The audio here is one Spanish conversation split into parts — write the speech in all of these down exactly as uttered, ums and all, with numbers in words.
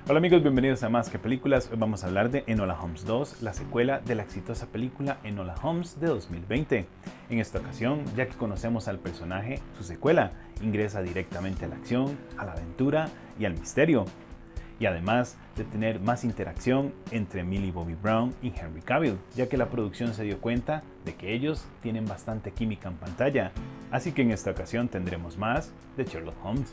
Hola amigos, bienvenidos a Más que Películas. Hoy vamos a hablar de Enola Holmes dos, la secuela de la exitosa película Enola Holmes de dos mil veinte. En esta ocasión, ya que conocemos al personaje, su secuela ingresa directamente a la acción, a la aventura y al misterio. Y además de tener más interacción entre Millie Bobby Brown y Henry Cavill, ya que la producción se dio cuenta de que ellos tienen bastante química en pantalla. Así que en esta ocasión tendremos más de Sherlock Holmes.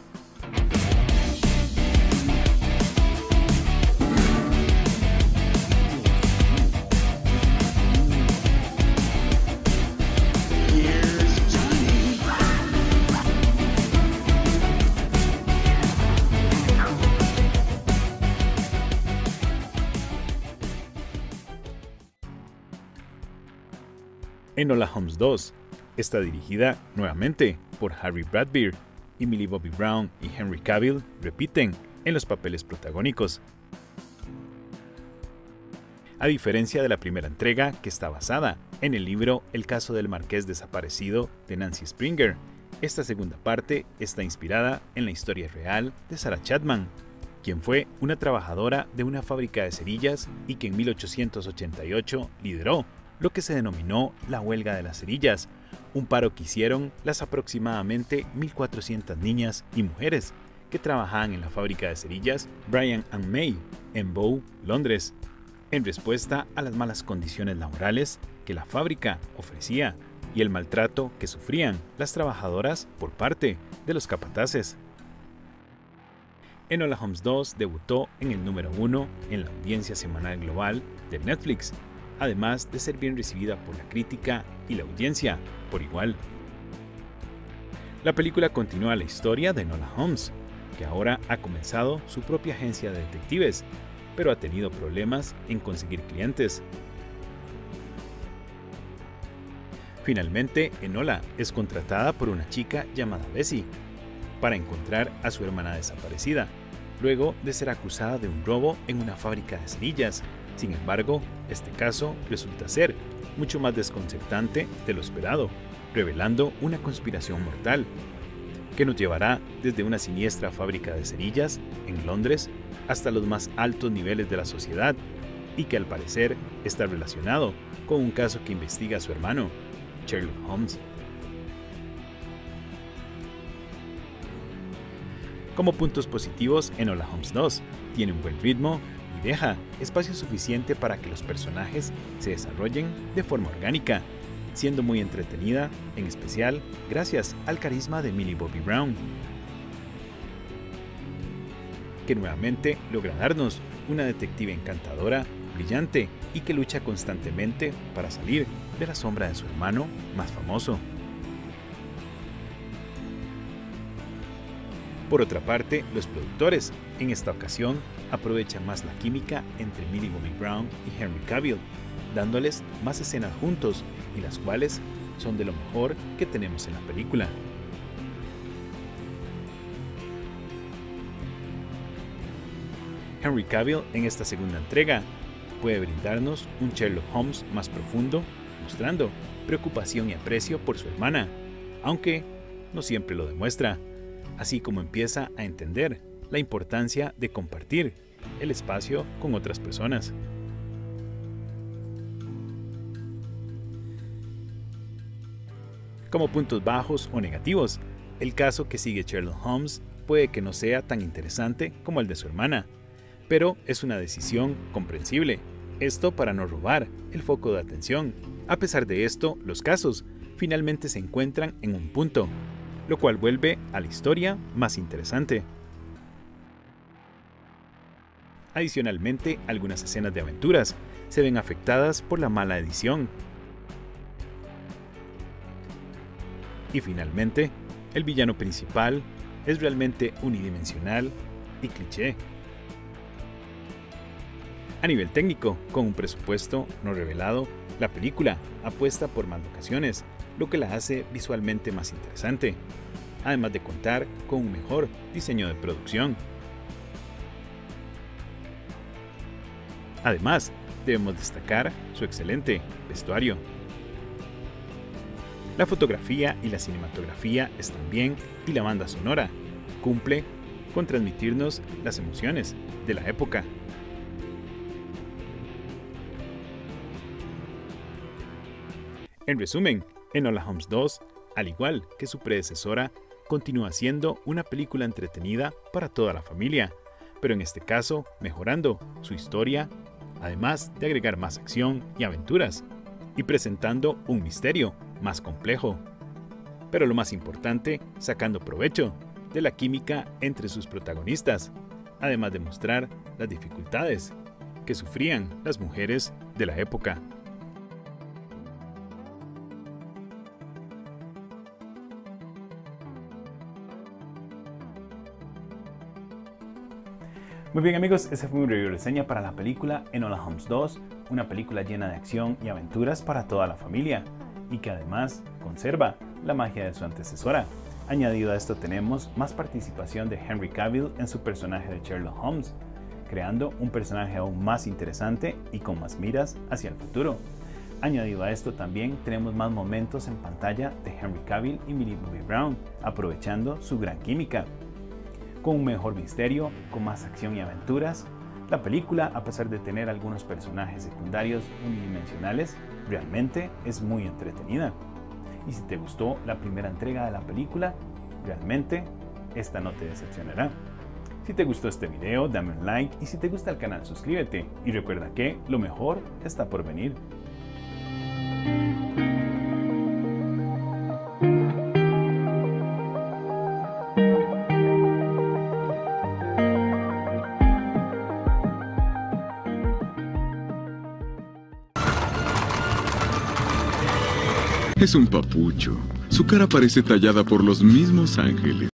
Enola Holmes dos está dirigida nuevamente por Harry Bradbeer y Millie Bobby Brown y Henry Cavill repiten en los papeles protagónicos. A diferencia de la primera entrega, que está basada en el libro El caso del marqués desaparecido de Nancy Springer, esta segunda parte está inspirada en la historia real de Sarah Chapman, quien fue una trabajadora de una fábrica de cerillas y que en mil ochocientos ochenta y ocho lideró lo que se denominó la huelga de las cerillas, un paro que hicieron las aproximadamente mil cuatrocientas niñas y mujeres que trabajaban en la fábrica de cerillas Brian and May en Bow, Londres, en respuesta a las malas condiciones laborales que la fábrica ofrecía y el maltrato que sufrían las trabajadoras por parte de los capataces. Enola Holmes dos debutó en el número uno en la audiencia semanal global de Netflix, además de ser bien recibida por la crítica y la audiencia por igual. La película continúa la historia de Enola Holmes, que ahora ha comenzado su propia agencia de detectives, pero ha tenido problemas en conseguir clientes. Finalmente, Enola es contratada por una chica llamada Bessie para encontrar a su hermana desaparecida, luego de ser acusada de un robo en una fábrica de cerillas. Sin embargo, este caso resulta ser mucho más desconcertante de lo esperado, revelando una conspiración mortal que nos llevará desde una siniestra fábrica de cerillas en Londres hasta los más altos niveles de la sociedad y que al parecer está relacionado con un caso que investiga a su hermano, Sherlock Holmes. Como puntos positivos, Enola Holmes dos tiene un buen ritmo y deja espacio suficiente para que los personajes se desarrollen de forma orgánica, siendo muy entretenida, en especial gracias al carisma de Millie Bobby Brown, que nuevamente logra darnos una detective encantadora, brillante y que lucha constantemente para salir de la sombra de su hermano más famoso. Por otra parte, los productores en esta ocasión aprovechan más la química entre Millie Bobby Brown y Henry Cavill, dándoles más escenas juntos y las cuales son de lo mejor que tenemos en la película. Henry Cavill en esta segunda entrega puede brindarnos un Sherlock Holmes más profundo, mostrando preocupación y aprecio por su hermana, aunque no siempre lo demuestra, así como empieza a entender la importancia de compartir el espacio con otras personas. Como puntos bajos o negativos, el caso que sigue Sherlock Holmes puede que no sea tan interesante como el de su hermana, pero es una decisión comprensible, esto para no robar el foco de atención. A pesar de esto, los casos finalmente se encuentran en un punto, lo cual vuelve a la historia más interesante. Adicionalmente, algunas escenas de aventuras se ven afectadas por la mala edición. Y finalmente, el villano principal es realmente unidimensional y cliché. A nivel técnico, con un presupuesto no revelado, la película apuesta por más locaciones, lo que la hace visualmente más interesante, además de contar con un mejor diseño de producción. Además, debemos destacar su excelente vestuario. La fotografía y la cinematografía están bien y la banda sonora cumple con transmitirnos las emociones de la época. En resumen, Enola Holmes dos, al igual que su predecesora, continúa siendo una película entretenida para toda la familia, pero en este caso mejorando su historia, además de agregar más acción y aventuras, y presentando un misterio más complejo. Pero lo más importante, sacando provecho de la química entre sus protagonistas, además de mostrar las dificultades que sufrían las mujeres de la época. Muy bien amigos, esa fue mi review reseña para la película Enola Holmes dos, una película llena de acción y aventuras para toda la familia, y que además conserva la magia de su antecesora. Añadido a esto tenemos más participación de Henry Cavill en su personaje de Sherlock Holmes, creando un personaje aún más interesante y con más miras hacia el futuro. Añadido a esto también tenemos más momentos en pantalla de Henry Cavill y Millie Bobby Brown, aprovechando su gran química. Con un mejor misterio, con más acción y aventuras, la película, a pesar de tener algunos personajes secundarios unidimensionales, realmente es muy entretenida. Y si te gustó la primera entrega de la película, realmente esta no te decepcionará. Si te gustó este video, dame un like, y si te gusta el canal, suscríbete. Y recuerda que lo mejor está por venir. Es un papucho. Su cara parece tallada por los mismos ángeles.